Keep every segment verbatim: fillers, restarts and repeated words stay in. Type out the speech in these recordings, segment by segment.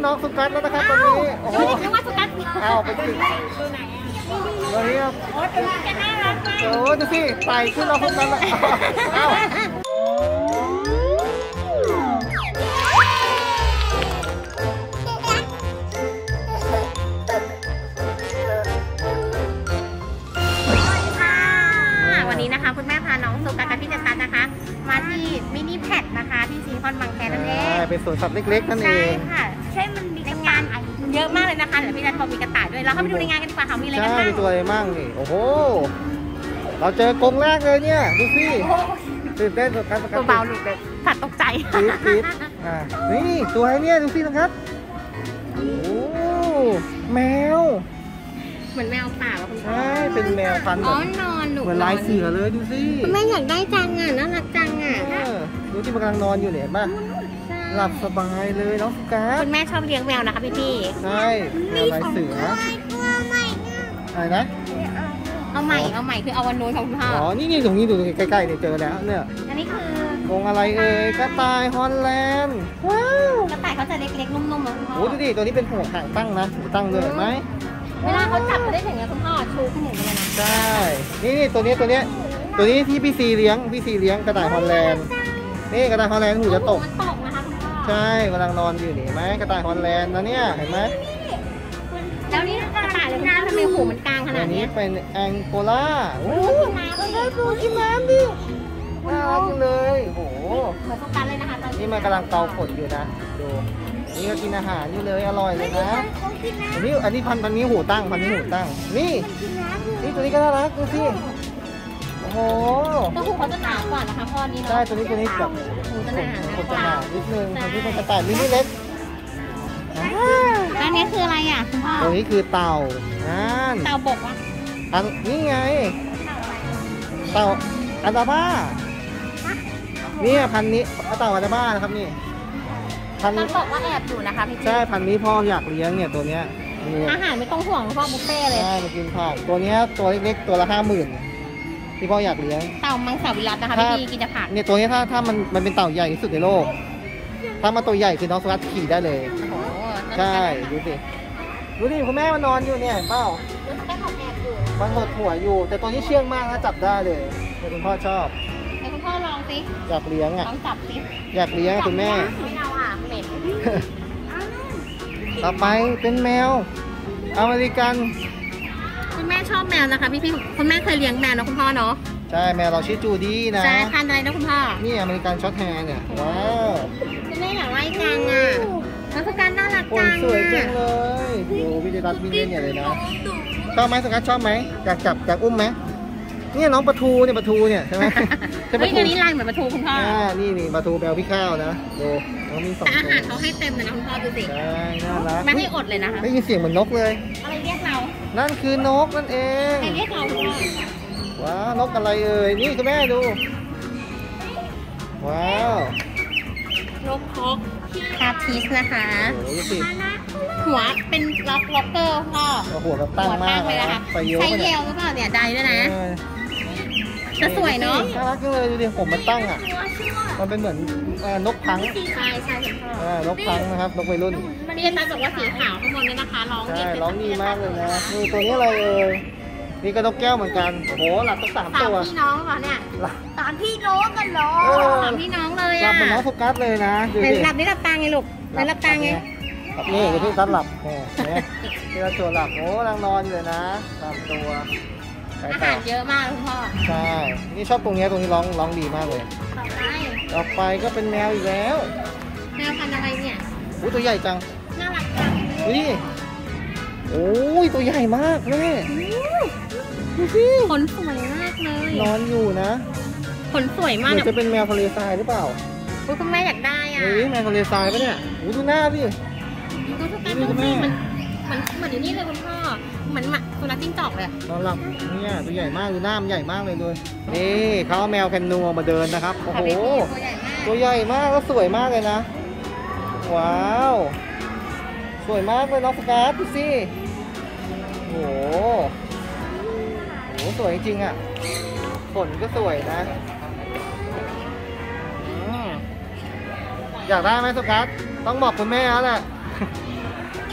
น้องสุกัสแล้วนะครับตอนนี้โอ้โหนึกว่าสุกัสเอาไปสิตัวไหนอ่ะตัวนี้ครับโอ้ตัวนี้จะน่ารักมากโอ้ดูสิไต่ขึ้นน้องสุกัสแล้วเอาวันนี้นะคะคุณแม่พาน้องสุกัสกับพี่เจตันนะคะ มาที่มินิแพทนะคะที่ซีคอนบางแคนั่นเองเป็นสวนสัตว์เล็กๆนั่นเอใช่งค่ะใช่มันมีงานเยอะมากเลยนะคะเดี๋ยวพี่นัทบอกมีกระต่ายด้วยเราเข้าไปดูในงานกันดีกว่าค่ะมีอะไรกันบ้างใช่มีตัวอะไรบ้างนี่โอ้โหเราเจอกรงแรกเลยเนี่ยดูสิตื่นเต้นกับการประกาศเบาๆหลุดเลยผัดตกใจปี๊ดปี๊ดอ่านี่ตัวอะไรเนี่ยดูสินะครับโอ้แมวเหมือนแมวป่าคุณพ่อใช่เป็นแมวพันธุ์อ๋อนอนหนูเหมือนลายเสือเลยดูสิคุณแม่อยากได้จังอ่ะน่ารักจังอ่ะดูที่มันกำลังนอนอยู่เนี่ยป่ะหลับสบายเลยน้องกาคุณแม่ชอบเลี้ยงแมวนะคะพี่พี่ใช่แมวลายเสืออะไรนะเอาใหม่เอาใหม่คือเอาวันนู้นของคุณพ่ออ๋อนี่นี่ตรงนี้ดูใกล้ๆเนี่ยเจอแล้วเนี่ยอันนี้คือกรงอะไรเอ่ยกระต่ายฮอลแลนด์ว้าวกระต่ายเขาจะเล็กๆนุ่มๆนะคุณพ่อโอ้ดูดิตัวนี้เป็นหัวหางตั้งนะตั้งเลยเห็นไหมเวลาเขาจับเขาได้อย่างเงี้ยคุณพ่อชูขึ้นอย่างนี้เลยนะใช่นี่นี่ตัวนี้ตัวนี้ตัวนี้ที่พี่ซีเลี้ยงพี่ซีเลี้ยงกระต่ายฮอลแลนด์นี่กระต่ายฮอลแลนด์หูจะตกมันตกนะคะคุณพ่อใช่กำลังนอนอยู่นี่ไหมกระต่ายฮอลแลนด์นะเนี่ยเห็นไหมแล้วนี่กระต่ายเลยคุณพ่อทำไมหูมันกลางขนาดนี้อันนี้เป็นแองโกลาโอ้ยกินน้ำเลยดูกินน้ำดิน่ารักจังเลยโอ้โหเหมือนโฟกัสเลยนะคะตอนนี้นี่มันกำลังเกาขนอยู่นะดูนี่ก็กินอาหารอยู่เลยอร่อยเลยนะอันนี้อันนี้พันพันนี้หูตั้งพันนี้หูตั้งนี่นี่ตัวนี้ก็น่ารักดูสิโอ้โหตัวหูเขาจะหนากว่านะคะพ่อนี้เนาะใช่ตัวนี้ตัวนี้แบบหูจะหนาคนจะหนานิดนึงตัวนี้เป็นกระต่ายมินิเล็กอันนี้คืออะไรอ่ะคุณพ่อตัวนี้คือเต่าอ่านเต่าบกวะอันนี่ไงเต่าอันดาบ้านี่พันนี้เต่าอันดาบ้านะครับนี่พันนี้บอกว่าแอบอยู่นะคะพี่ใช่พันนี้พ่ออยากเลี้ยงเนี่ยตัวเนี้ยอาหารไม่ต้องห่วงพ่อบุฟเฟ่เลยใช่มากินผักตัวเนี้ยตัวเล็กๆตัวละห้าหมื่นที่พ่ออยากเลี้ยงเต่ามังสวิรัตินะคะพี่กินจะผักเนี่ยตัวนี้ถ้าถ้ามันมันเป็นเต่าใหญ่ที่สุดในโลกถ้ามาตัวใหญ่คือน้องสุรัตน์ขี่ได้เลยใช่ดูสิดูดิคุณแม่มันนอนอยู่เนี่ยเปล่ามันหดหัวอยู่แต่ตัวนี้เชื่องมากนะจับได้เลยแต่คุณพ่อชอบให้คุณพ่อลองสิอยากเลี้ยงอ่ะลองจับสิอยากเลี้ยงคุณแม่ไม่เอาอ่ะเหม็นต่อไปเป็นแมวอเมริกันคุณแม่ชอบแมวนะคะพี่พี่คุณแม่เคยเลี้ยงแมวนะคุณพ่อเนาะใช่แมวเราชื่อจูดี้นะใช่พันธุ์อะไรนะคุณพ่อนี่อเมริกันช็อตแฮร์เนี่ยว้าวคุณแม่อยากไล่จังอ่ะน้องสกัดน่ารักจังสวยจังเลยดูวิดีโอตัดวิดีโอเนี่ยเลยนะชอบไหมสกัดชอบไหมอยากจับอยากอุ้มไหมนี่น้องปลาทูเนี่ยปลาทูเนี่ยใช่ไหมใช่ปลาทูนี่ลายเหมือนปลาทูคุณพ่ออ่านี่นี่ปลาทูแบลพี่ข้าวนะดูเขามีสองตัวอาหารเขาให้เต็มเลยนะคุณพ่อดูสิใช่น่ารักไม่ให้อดเลยนะคะได้ยินเสียงเหมือนนกเลยอะไรเรียกเรานั่นคือนกนั่นเองใครเรียกเราว้าวนกอะไรเอ่ยนี่คุณแม่ดูว้าวนกฮอกคาทิสนะคะหัวเป็นล็อกล็อกเกอร์พ่อหัวกับตั้งมากเลยนะคะใช้เยลหรือเปล่าเนี่ยได้ด้วยนะจะสวยเนาะน่ารักจังเลยดูดิผมมันตั้งอ่ะมันเป็นเหมือนนกพังใช่ใช่พ่อนกพังนะครับนกวัยรุ่นมันเรียนมาบอกว่าสีขาวข้างบนนี่นะคะร้องใช่ร้องดีมากเลยนะนี่ตัวนี้อะไรเอ่ยนี่ก็นกแก้วเหมือนกันโอ้โหหลับตั้งสามตัวสามพี่น้องเหรอเนี่ยสามพี่น้องกันเหรอสามพี่น้องเลยอ่ะหลับเหมือนน้องโฟกัสเลยนะหลับนี่หลับตาไงลูกหลับตาไงนี่เดี๋ยวพี่ตัดหลับเนี่ยที่เราโจหลับโอ้นางนอนอยู่เลยนะสามตัวอาหารเยอะมากคุณพ่อใช่นี่ชอบตรงนี้ตรงนี้ร้องร้องดีมากเลยต่อไปก็เป็นแมวอีกแล้วแมวพันธุ์อะไรเนี่ยอุ้ยตัวใหญ่จังน่ารักจังนี่โอ้ยตัวใหญ่มากแม่ดูสิขนสวยมากเลยนอนอยู่นะขนสวยมากจะเป็นแมวทะเลทรายหรือเปล่าคุณแม่อยากได้อ่ะเฮ้ยแมวทะเลทรายปะเนี่ยโอ้ดูหน้าพี่ดูทุกการดูสิมันมันเหมือนอยู่นี่เลยคุณพ่อเหมือนสุนัขจิ้งจอกเลยนอนหลับเนี่ยตัวใหญ่มากดูหน้ามันใหญ่มากเลยด้วยนี่เขาเอาแมวแคนนูมาเดินนะครับโอ้โหตัวใหญ่มากแล้วสวยมากเลยนะว้าวสวยมากเลยน้องสกัดดูสิโอ้โหโอ้สวยจริงๆอ่ะขนก็สวยนะอยากได้ไหมสกัดต้องบอกคุณแม่แล้วแหละ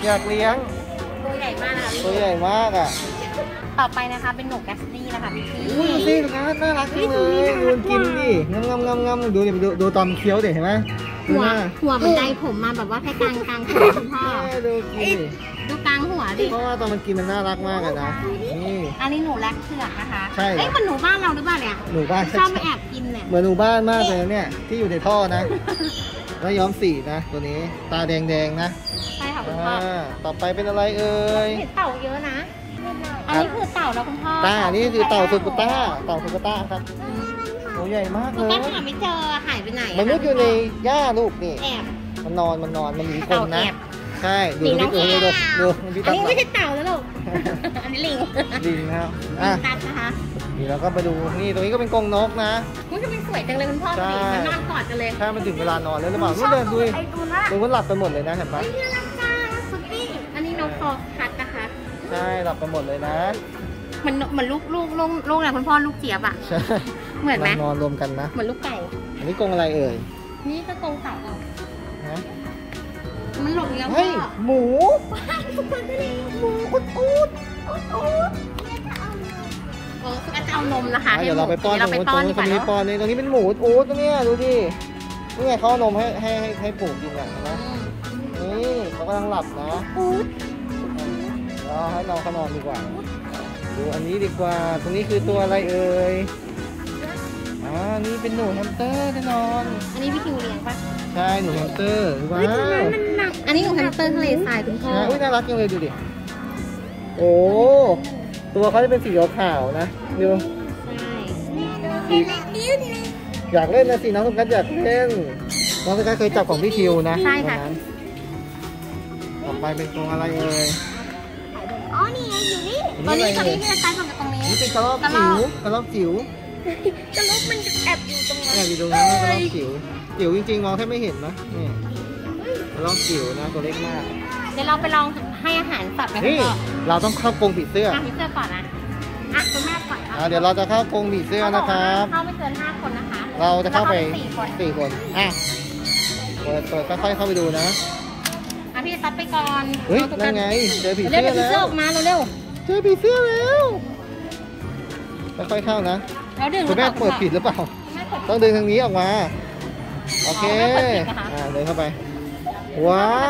อยากเลี้ยงตัวใหญ่มากนะคะพี่ตัวใหญ่มากอ่ะต่อไปนะคะเป็นหนูแกสตี้นะคะพี่พีอุ้ยดูสินะน่ารักจังเลยดูมันกินดิงำงำงำงำดูดิดูดูตอนเคี้ยวเด็เห็นไหมดูหัวหน้าหัวมันไดผมมาแบบว่าแค่กลางกลางหัวคุณพ่อแม่ดูกินดิดูกลางหัวดิเพราะว่าตอนมันกินมันน่ารักมากอะนะนี่อันนี้หนูแรกเผือกนะคะใช่เหรอเอ้ยมันหนูบ้านเราหรือเปล่าเนี่ยหนูบ้านชอบมาแอบกินเนี่ยเหมือนหนูบ้านมากเลยเนี่ยที่อยู่ในท่อนะแล้วย้อมสีนะตัวนี้ตาแดงๆนะใช่ค่ะคุณพ่ออ่าต่อไปเป็นอะไรเอ่ยเห็นเต่าเยอะนะ อันนี้คือเต่าแล้วคุณพ่อตานี่คือเต่าสุดกุต้าเต่าสุดกุต้าครับตัวใหญ่มากคุเลณยป้าหาไม่เจอหายไปไหนมันมุดอยู่ในหญ้าลูกนี่แอบมันนอนมันนอนมันหนีคเต่านนะแอบใช่ดูลิงน้ดูองดูแอดูบดูมันพี่อันตัดนี้ไม่ใช่เต่าแล้วลูก อันนี้ลิงลิงนะครับลิอ่ะงตัดนะคะนี่เราก็ไปดูนี่ตรงนี้ก็เป็นกรงนกนะมันจะเป็นสวยจังเลยคุณพ่อใช่สิมันนอนกอดกันเลยถ้ามันถึงเวลานอนแล้วหรือเปล่านู่นเดินดูดิไอ้ตัวน่ะดูมันหลับไปหมดเลยนะเห็นปะเฮ้ยน่ารักจังสุดที่อันนี้นกคอคัดนะคะใช่หลับไปหมดเลยนะมันเหมือนลูกลูกลูกลูกอะไรคุณพ่อลูกเจี๊ยบอะใช่เหมือนไหมนอนรวมกันนะเหมือนลูกไก่อันนี้กรงอะไรเอ่ยนี่ก็กรงเต่าเราฮะมันหลบแล้วเฮ้ยพ่อหมูสุกรทะเลหมูอุดอุดอุดอุดโอ้สุกรจะเอานมนะคะอ่ะเดี๋ยวเราไปป้อนเราไปตรงป้อนนู้ดีนกตรงนี้ว่าเนาะป้อนนี่ตรงนี้เป็นหมูอูดตรงเนี้ยดูดินี่ไงเขาเอานมให้ให้ให้ให้ปู่กินอ่ะเห็นไหมนี่เขากำลังหลับนะอูดเราให้น้องเขานอนดีกว่า ดูอันนี้ดีกว่า ตรงนี้คือตัวอะไรเอ่ยอ่านี่เป็นหนูแฮมสเตอร์แน่นอนอันนี้พี่คิวเลี้ยงปะใช่หนูแฮมสเตอร์ว้าวหนักอันนี้หนูแฮมสเตอร์ทะเลทรายคุณพ่อนะอุ้ยน่ารักจังเลยดูดิโอ้ตัวเขาจะเป็นสีขาวๆนะดูใช่อยากเล่นนะสิน้องสกัดอยากเล่นน้องสกัดเคยจับของพี่คิวนะใช่ค่ะวันนั้นต่อไปเป็นตัวอะไรเอ่ยอ๋อนี่ไงอยู่นี่ตอนนี้ตอนนี้ที่จะตายฝั่งกับตรงนี้นี่เป็นกระรอกจิ๋วกระรอกจิ๋วกระโหลกมันแอบอยู่ตรงนั้นแอบอยู่ตรงนั้นนะกระรอกจิ๋วจิ๋วจริงๆมองแทบไม่เห็นนะนี่กระรอกจิ๋วนะตัวเล็กมากเดี๋ยวเราไปลองให้อาหารสัตว์ไหมคุณนี่พ่อเราต้องเข้ากรงผีเสื้ออ่ะพี่เสื้อก่อนนะอ่ะคุณแม่ก่อนอ่าเดี๋ยวเราจะเข้ากรงผีเสื้อนะครับเข้าไม่เกินห้าคนนะคะเราจะเข้าไปแล้วสี่คนสี่คนอ่ะเปิดเปิดค่อยๆเข้าไปดูนะอ่ะพี่ตัดไปก่อนเฮ้ยอาตุ๊กนั่ตานไงเจอผีเร็เสื้วอเดี๋ยวผีเสื้อแล้อวอกมาเร็วเจอผีเสื้อแล้วค่อยๆเข้านะๆแล้วดึงคุณแม่เปิดผิดหรือเปล่าแม่เปิดต้องดึงทางนี้ออกมา โอเคอ๋อแม่เปิดผิดนะคะอ่าเดินเข้าไป ว้าว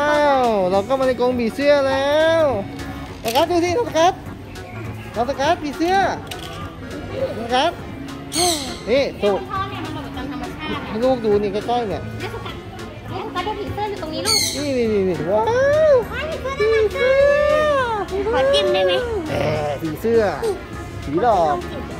เราก็มาในกรงผีเสื้อแล้วสกัดดูสิน้องสกัดน้องสกัดผีเสื้อน้องสกัดนี่นี่ถูคุกณพ่อเนี่ยมันแบบตามธรรมชาติให้ลูกดูนี่ใกล้ๆเนี่ยเนี่ยสกัดเนี่ยสกัดดูผีเสื้ออยู่ตรงนี้ลูกนี่นี่นี่นี่ว้าวว้ายผีเสื้อน่ารักจังขอจิ้มได้ไหมแหมผีเสื้อ ผีหลอก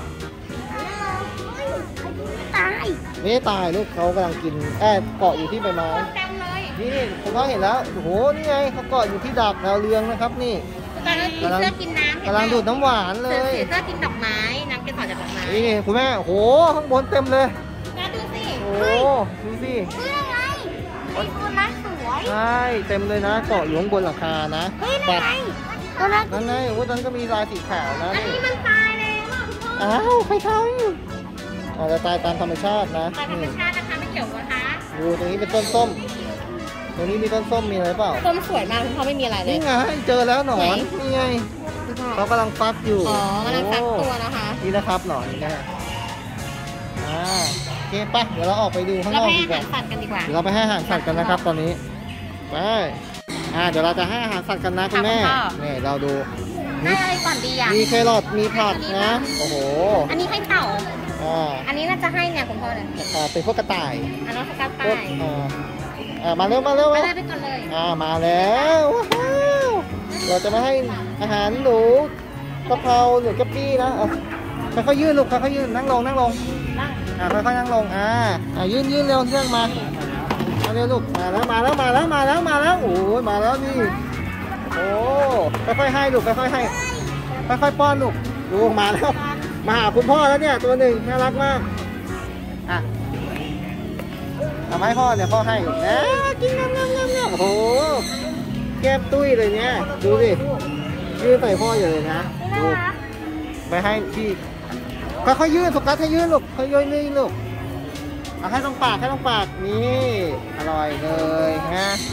ตายไม่ได้ตายลูกเขากำลังกินแอบเกาะอยู่ที่ใบไม้เต็มเลยนี่คุณพ่อเห็นแล้ว โอ้โห นี่ไงเขาเกาะอยู่ที่ดักดาวเรืองนะครับนี่ตอนนั้นผีเสื้อกินน้ำเห็นไหมกำลังดูดน้ำหวานเลเสือย เสือกินดอกไม้น้ำเกสรจากดอกไม้นี่คุณแม่โอ้โห ข้างบนเต็มเลยแล้วดูสิโอ้โห ดูสิเพื่อไงไอ้ตัวนั้นสวยใช่ เต็มเลยนะ เกาะอยู่ข้างบนหลังคานะเฮ้ยนั่นไงตัวนั้นนั่นไงโอ้โหตอนนนก็มีลายสีขาวนะอันนี่นี้มันตายแล้วอ่ะคุณพ่ออ้าว ใครทำอาจจะตายตามธรรมชาตินะตายธรรมนี่ชาตินะคะไม่เกี่ยวกับนะคะดูตรงนี้เป็นต้นส้ม ตรงนี้มีต้นส้มมีอะไรเปล่าต้นสวยมากคุณพ่อไม่มีอะไรเลยนี่ไง เจอแล้วหนอนไหนนี่ไงเขากำลังฟักอยู่อ๋อกำลังฟักตัวนะคะนี่นะครับหนอนนี่นะอ่าโอเคปะเดี๋ยวเราออกไปดูข้างนเราอกไปดีให้กอาหาว่ารสัตว์กันดีกว่าเดี๋ยวเราไปให้อาหารสัตว์กันนะครับ ตอนนี้ไปอ่าเดี๋ยวเราจะให้อาหารสัตว์กันนะคุณแม่ค่ะคุณพ่อนี่เราดูให้อะไรก่อนดีอ่ะมีแครอทมีผักนะโอ้โหอันนี้ให้เต่าอ่าอันนี้น่าจะให้เนี่ยคุณพ่อเนี่ยอ่าเป็นพวกกระต่ายอันนั้นสกัดพตาวกยอ่าอ่ามาเร็วมาเร็วไปมาเลยไปก่อนเลยอ่ามาแล้วว้าวเราจะมาให้อาหารหนูกะเพราหรือกะปี้นะเอาค่อยๆยืนลูกค่อยๆยืนนั่งลงนั่งลงนั่งอ่าค่อยๆนั่งลงอ่าอ่ายืนยืนเร็วเรื่องมามาเร็วลูกมาแล้วมาแล้วมาแล้วมาแล้วมาแล้วโอ้ยมาแล้วนี่โอ้ค่อยๆให้ลูกค่อยๆให้ค่อยๆป้อนลูกดูมาแล้วมาหาคุณพ่อแล้วเนี่ยตัวหนึ่งน่ารักมากอ่ะเอาไม้พ่อเนี่ยพ่อให้นะกินน้ำน้ำน้ำน้ำโอ้โหแก้มตุ้ยเลยเนี่ยดูสิยืนใส่พ่ออยู่เลยนะดูไปให้พี่ค่อยๆยืนสุกัดให้ยืนลูกค่อยๆยืนลูกเอาให้ตรงปากให้ตรงปากนี่อร่อยเลยฮะดู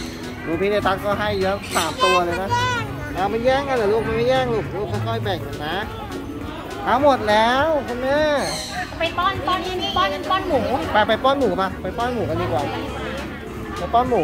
ดูพี่เนตัสก็ให้เยอะสามตัวเลยนะเอาไม่แย่งกันเหรอลูกมันไม่แย่งลูกลูกค่อยๆแบ่งกันนะเอาหมดแล้วคุณแม่ไปป้อนป้อนป้อนป้อนหมูไปไปป้อนหมูมาไปป้อนหมูกันดีกว่าไปป้อนหมู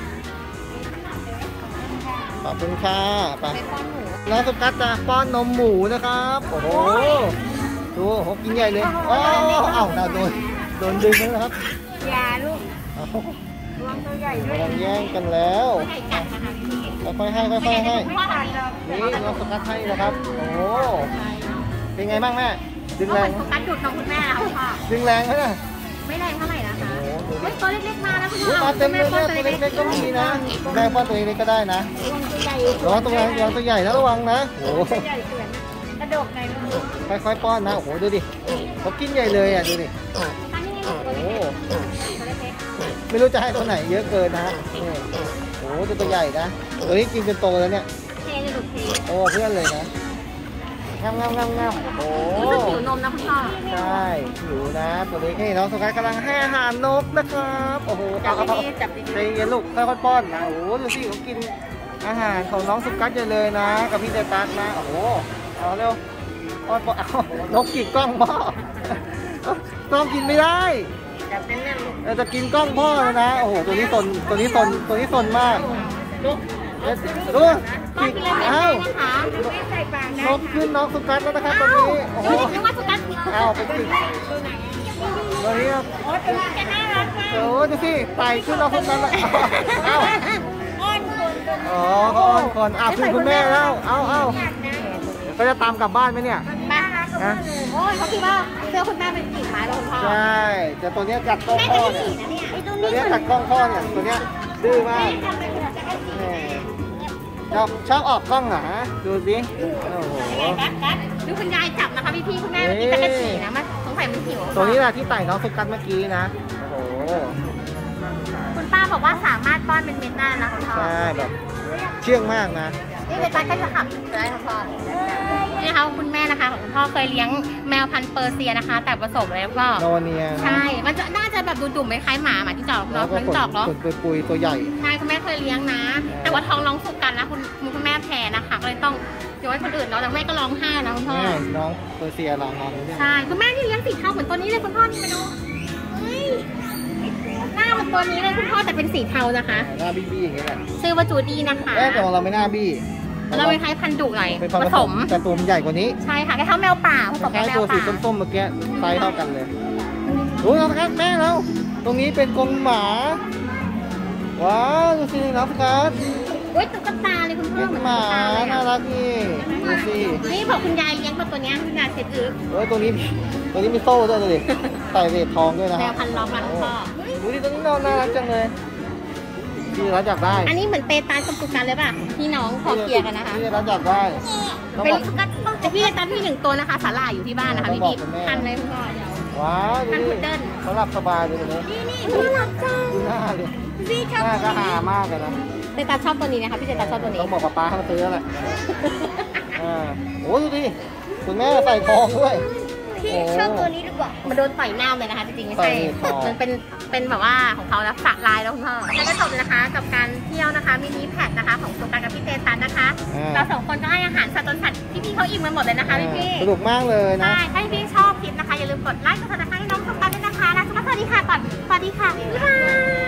ขอบคุณค่ะไปไปป้อนหมูน้องสุกัสจะป้อนนมหมูนะครับโอ้โหดูโหกินใหญ่เลยอ้าวอ้าวโดนโดนดึงแล้วนะครับยาลูกเอารวมตัวใหญ่ด้วยกำลังแย่งกันแล้วใหญ่จังนะคะพี่ค่อยๆให้ค่อยๆให้ว่าทานเรานี่น้องสุกัสให้นะครับโอ้โหเป็นไงบ้างแม่ดึงก็แรเหมืงอนโฟกัสดูดนมคุณแม่แล้วค่ะดึงแรงไหมน่ะไม่แรงเท่าไหร่นะคะโอ้โหเฮ้ยตัวเล็กๆมาแล้วคุณอุ๊ยพ่อมาเต็มเลยป้อแม่นตัวเล็กๆก็มีนะแม่ป้อนตัวเล็กๆก็ได้นะรวมตัวใหญ่ระวังตัวใหญ่ระวังตัวใหญ่นะระวังนะโอ้โหตัวใหญ่เกินกระโดดไงลูกค่อยๆป้อนนะโอ้โหดูดิเขากินใหญ่เลยอ่ะดูดิอันนี้โอ้ตัวโหเล็กๆไม่รู้จะให้ตัวไหนเยอะเกินนะนี่โอ้โหตัวตัวใหญ่นะตัวนี้กินจนโตแล้วเนี่ยเทเลยลูกเทโอ้เพื่อนเลยนะงามงามงามงามโอ้รู้สึกหิวนมนะคุณพ่อใช่หิวนะตัวเล็กนี่น้องสุกัสกำลังให้อาหารนกนะครับโอ้โหจับเอาเอาดีๆจับดีใจเย็นลูกค่อยๆป้อนนะโอ้โหดูสิเขากินอาหารของน้องสุกัสเยอะเลยนะ กับพี่เจตัสนะโอ้โหเอาเร็วป้อนป้อนเอานกกินกล้องพ่อต้องกินไม่ได้ๆจับแน่นๆลูกเราจะกินกล้องพ่อเลยนะโอ้โหตัวนี้สนตัวนี้สนตัวนี้สนมากลูกเอ๊ะดูป้อนกินกินเลยไม่เอ้าได้นะคะไม่ใส่ปากนนะกขึ้นน้องสุกัสแล้วนะครับตอนนี้โอ้โหดูดินึกว่าสุกัสเอาไปกินตัวนี้ครับโอ้ตัวนี้จะน่ารักมากโอ้ดูสิไต่ขึ้นน้องสุกัสแล้วเอาอ้อนคนจนอ๋อเขาอ้อนคนอ้าวขึ้นคุณแม่แล้วเอาเอาเขาจะตามกลับบ้านไหมเนี่ยบ้ารักโอ้ยเขาคิดว่าเสื้อคุณแม่เป็นกิ่งไม้แล้วคุณพ่อใช่แต่ตัวเนี้ยกัดกล้องแม่พ่จะอไม่เนี่ยขี่นะเนี่ยไอ้ตัวตัวนี้เนี้ยกัดกล้องพ่อเนี่ยตัวเนี้ยดื้อมากทำไมถึงจะให้ขี่แหมชอบชอบออกกล้องเหรอฮะดูสิโอ้โหกัดกัดดูคุณยายจับนะคะพี่พี่คุณแม่เมื่อกี้จะกระฉี่นะมันสงสัยมันหิวตัวนี้แหละที่ไต่น้องสุกัสเมื่อกี้นะโอ้โหคุณป้าบอกว่าสามารถป้อนเป็นเม็ดได้นะคุณพ่อใช่แบบเชื่องมากนะนี่เป็นป้าก็จะขับได้คุณพ่อนี่นะคะคุณแม่นะคะของคุณพ่อเคยเลี้ยงแมวพันธุ์เปอร์เซียนะคะ แต่ผสมเลยก็โนเนียใช่ มันจะน่าจะแบบดุ่มๆคล้ายๆหมาหมาที่จอกแล้เนาะวก็มันขนจอกเนาะขนปุยๆตัวใหญ่ใช่คุณแม่เคยเลี้ยงนะ แต่ว่าท้องร้องสุกกันนะคุณคุณแม่แพ้นะคะก็เลยต้องยกให้คนอื่นเนาะแต่แม่ก็ร้องไห้นะคุณพ่อแม่น้องเปอร์เซียลองนอนดูเนี่ยใช่คุณแม่ที่เลี้ยงสีเทาเหมือนตัวนี้เลยคุณพ่อนี่มาดูเฮ้ยหน้าเหมือนตัวนี้เลยคุณพ่อแต่เป็นสีเทานะคะหน้าบี้ๆอย่างเงี้ยแหละชื่อว่าจูดี้นะคะเอ๊ะแต่ของเราไม่หน้าบี้เราเป็นคล้ายพันธุ์ดุหน่อยเป็นพันผธุ์ผสสมมแต่ตัวมันใหญ่กว่านี้ใช่ค่ะคล้ายๆแมวป่าผสมคล้ายแมตัว วสีป่าส้มๆเมื่อกี้ไซส์เท่ากันเลยดูนะครับแม่เราตรงนี้เป็นกรงหมาว้าวดูสิน้องสุกัสโอ้ยตุ๊กตาเลยคุณพ่อเป็นเหมือนหมาตุ๊กตาเลยน่าอะรักนี่ดูสินี่บอกคุณยายเลี้ยงมาตัวเนี้ยคุณยายเสร็จอึ๊บเฮ้ยตัวนี้ตัวนี้มีโซ่ด้วยเลยใส่เวททองด้วยนะแมคว รับพันธุ์ล้อมรักคุณพ่อดูดิตัวนี้นอนน่ารักจังเลยพี่รักอยากได้อันนี้เหมือนเปตานกับตุกันเลยป่ะพี่น้องขอเคลียร์กันนะคะพี่รักอยากได้ต้องเป็นบอกก็ต้องแต่พี่ตามพี่หนึ่งตัวนะคะสาหร่ายอยู่ที่บ้านนะคะพี่ต้องบอพี่กคุณแม่ทันเลยคุณพ่อเดี๋ยวว้าวดูทันดิพุดเดิ้ลเขาหลับสบายเลยตัวนี้นี่นี่น่ารักจังดูหน้าเลยพี่ชอบหน้าตัก็วนี้หามากเลยนะเปตาชอบตัวนี้นะคะพี่เจตาชอบตัวนี้ต้องบอกกับป้าให้มาซื้อแล้วแหละอ่าโอ้ดูดิคุณแม่ใส่ทองด้วยพี่ชอบตัวนี้ดีกว่ามันโดนต่อยหน้าเลยนะคะจริงๆไม่ต่ใช่อยทองมันเป็นเป็นแบบว่าของเขาแล้วสักลายแล้วคุณพ่อแล้วก็จบเลยนะคะกับการเที่ยวนะคะมินิแพทนะคะของโครงการกับพี่เจตันนะคะอ่าเราสองคนก็ให้อาหารสัตว์ตนสัตว์ที่พี่เขาอิ่มกันหมดเลยนะคะพี่พี่สนุกมากเลยนะใช่ถ้าพี่ชอบคลิปนะคะอย่าลืมกดไลค์กดติดตามให้น้องสกัดด้วยนะคะแล้วสวัสดีค่ะก่อนสวัสดีค่ะบ๊ายบาย